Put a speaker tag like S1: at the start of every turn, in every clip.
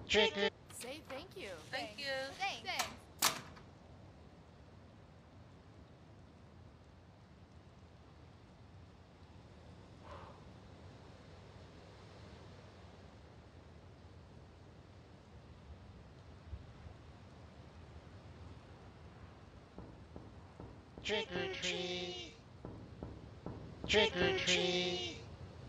S1: Say thank you.
S2: Thank you.
S1: Thanks.
S3: Trick or treat. Trick or treat.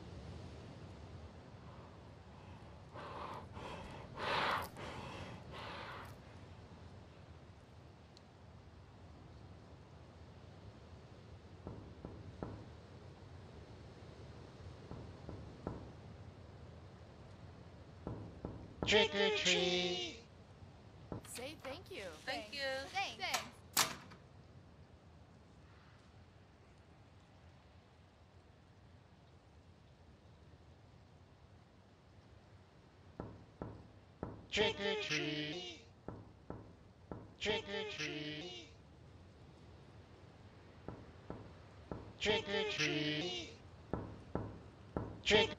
S3: Trick or treat.
S1: Say thank you.
S2: Thank you.
S1: Thanks.
S3: Trick or treat. Trick or treat. Trick or treat. Trick